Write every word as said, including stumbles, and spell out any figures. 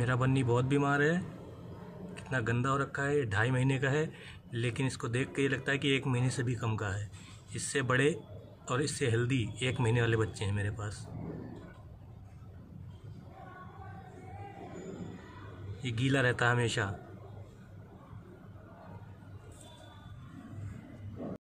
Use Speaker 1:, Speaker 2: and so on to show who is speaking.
Speaker 1: मेरा बन्नी बहुत बीमार है, कितना गंदा हो रखा है। ढाई महीने का है, लेकिन इसको देख के ये लगता है कि एक महीने से भी कम का है। इससे बड़े और इससे हेल्दी एक महीने वाले बच्चे हैं मेरे पास। ये गीला रहता है हमेशा।